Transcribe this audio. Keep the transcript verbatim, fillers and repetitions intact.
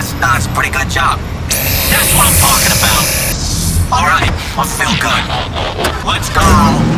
That's, that's a pretty good job. That's what I'm talking about. All right, I feel good. Let's go.